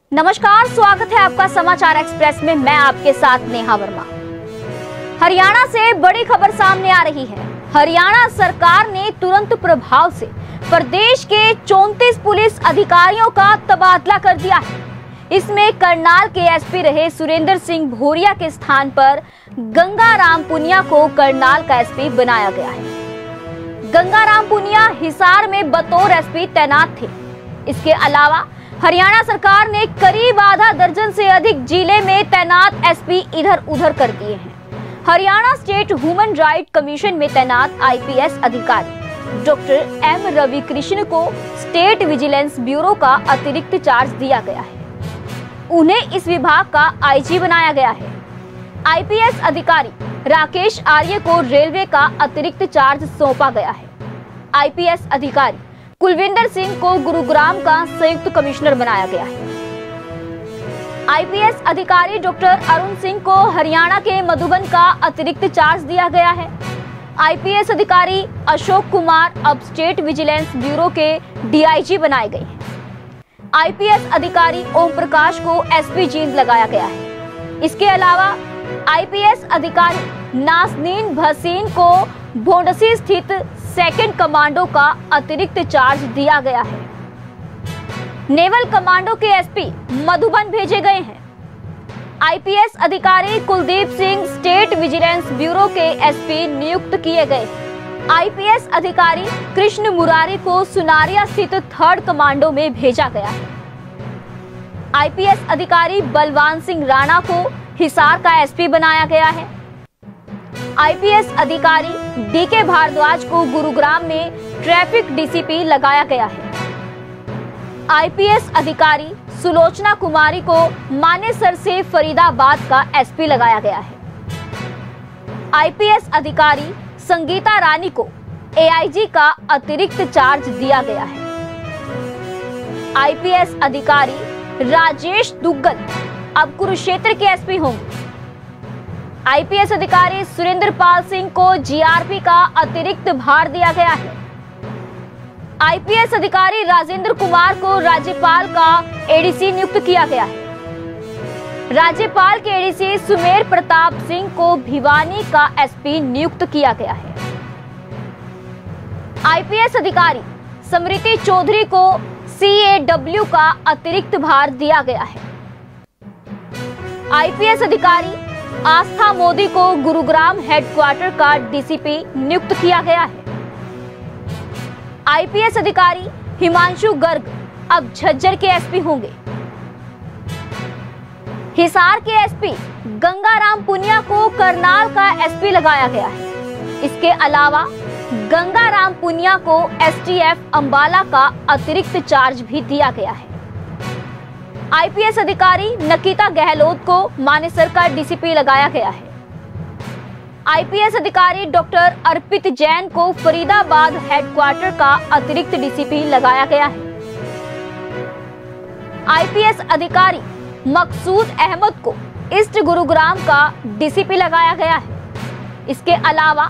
नमस्कार, स्वागत है आपका समाचार एक्सप्रेस में। मैं आपके साथ नेहा वर्मा। हरियाणा से बड़ी खबर सामने आ रही है। हरियाणा सरकार ने तुरंत प्रभाव से प्रदेश के 34 पुलिस अधिकारियों का तबादला कर दिया है। इसमें करनाल के एसपी रहे सुरेंद्र सिंह भोरिया के स्थान पर गंगाराम पुनिया को करनाल का एसपी बनाया गया है। गंगाराम पुनिया हिसार में बतौर एसपी तैनात थे। इसके अलावा हरियाणा सरकार ने करीब आधा दर्जन से अधिक जिले में तैनात एसपी इधर उधर कर दिए हैं। Haryana state human right commission में तैनात आईपीएस अधिकारी डॉक्टर एम रवि कृष्ण को स्टेट विजिलेंस ब्यूरो का अतिरिक्त चार्ज दिया गया है। उन्हें इस विभाग का आईजी बनाया गया है। आईपीएस अधिकारी राकेश आर्य को रेलवे का अतिरिक्त चार्ज सौंपा गया है। आईपीएस अधिकारी कुलविंदर सिंह को गुरुग्राम का संयुक्त कमिश्नर बनाया गया है। आईपीएस अधिकारी डॉक्टर अरुण सिंह को हरियाणा के मधुबन का अतिरिक्त चार्ज दिया गया है। आईपीएस अधिकारी अशोक कुमार अब स्टेट विजिलेंस ब्यूरो के डीआईजी बनाए गए हैं। आईपीएस अधिकारी ओम प्रकाश को एसपी जींद लगाया गया है। इसके अलावा आईपीएस अधिकारी नासनीन भसीन को भोंडसी स्थित सेकंड कमांडो का अतिरिक्त चार्ज दिया गया है। नेवल कमांडो के एसपी मधुबन भेजे गए हैं। आईपीएस अधिकारी Kuldeep Singh state vigilance bureau के एसपी नियुक्त किए गए। आईपीएस अधिकारी कृष्ण मुरारी को सुनारिया स्थित थर्ड कमांडो में भेजा गया है। आईपीएस अधिकारी बलवान सिंह राणा को हिसार का एसपी बनाया गया है। आईपीएस अधिकारी डीके भारद्वाज को गुरुग्राम में ट्रैफिक डीसीपी लगाया गया है। आईपीएस अधिकारी सुलोचना कुमारी को मानेसर से फरीदाबाद का एसपी लगाया गया है। आईपीएस अधिकारी संगीता रानी को एआईजी का अतिरिक्त चार्ज दिया गया है। आईपीएस अधिकारी राजेश दुग्गल अब कुरुक्षेत्र के एसपी होंगे। आईपीएस अधिकारी सुरेंद्र पाल सिंह को जीआरपी का अतिरिक्त भार दिया गया है। आईपीएस अधिकारी राजेंद्र कुमार को राज्यपाल का एडीसी नियुक्त किया गया है। राज्यपाल के एडीसी सुमेर प्रताप सिंह को भिवानी का एसपी नियुक्त किया गया है। आईपीएस अधिकारी समृति चौधरी को सीएडब्ल्यू का अतिरिक्त भार दिया गया है। आईपीएस अधिकारी आस्था मोदी को गुरुग्राम हेडक्वार्टर का डीसीपी नियुक्त किया गया है। आईपीएस अधिकारी हिमांशु गर्ग अब झज्जर के एसपी होंगे। हिसार के एसपी गंगाराम पुनिया को करनाल का एसपी लगाया गया है। इसके अलावा गंगाराम पुनिया को एसटीएफ अंबाला का अतिरिक्त चार्ज भी दिया गया है। आईपीएस अधिकारी नकिता गहलोत को मानेसर का डीसीपी लगाया गया है। आईपीएस अधिकारी डॉक्टर अर्पित जैन को फरीदाबाद हेडक्वार्टर का अतिरिक्त डीसीपी लगाया गया है। आईपीएस अधिकारी मकसूद अहमद को ईस्ट गुरुग्राम का डीसीपी लगाया गया है। इसके अलावा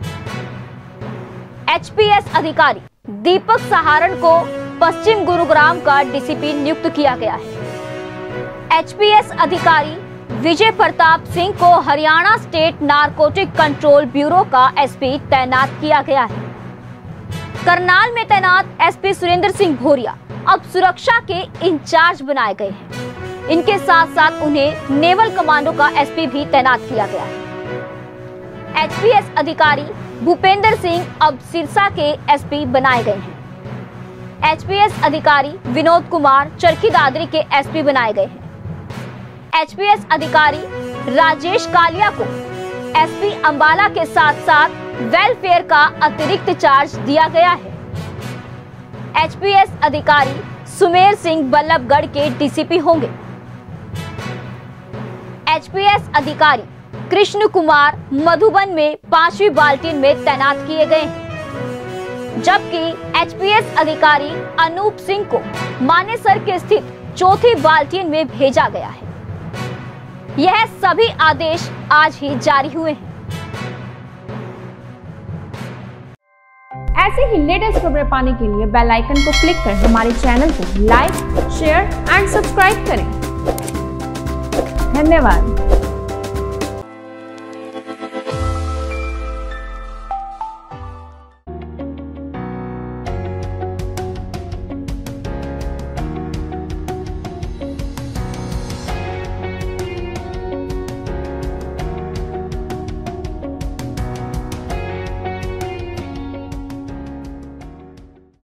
एचपीएस अधिकारी दीपक सहारण को पश्चिम गुरुग्राम का डीसीपी नियुक्त किया गया है। एचपीएस अधिकारी विजय प्रताप सिंह को Haryana state narcotic control bureau का एसपी तैनात किया गया है। करनाल में तैनात एसपी सुरेंद्र सिंह भोरिया अब सुरक्षा के इंचार्ज बनाए गए हैं। इनके साथ साथ उन्हें नेवल कमांडो का एसपी भी तैनात किया गया है। एचपीएस अधिकारी भूपेंद्र सिंह अब सिरसा के एसपी बनाए गए हैं। एचपीएस अधिकारी विनोद कुमार चरखी दादरी के एसपी बनाए गए हैं। एचपीएस अधिकारी राजेश कालिया को एसपी अंबाला के साथ साथ वेलफेयर का अतिरिक्त चार्ज दिया गया है। एचपीएस अधिकारी सुमेर सिंह बल्लभगढ़ के डीसीपी होंगे। एचपीएस अधिकारी कृष्ण कुमार मधुबन में 5वीं बाल्टीन में तैनात किए गए हैं, जबकि एचपीएस अधिकारी अनूप सिंह को मानेसर के स्थित 4थी बाल्टीन में भेजा गया है। यह सभी आदेश आज ही जारी हुए हैं। ऐसे ही लेटेस्ट खबरें पाने के लिए बेल आइकन को क्लिक कर हमारे चैनल को लाइक, शेयर एंड सब्सक्राइब करें। धन्यवाद।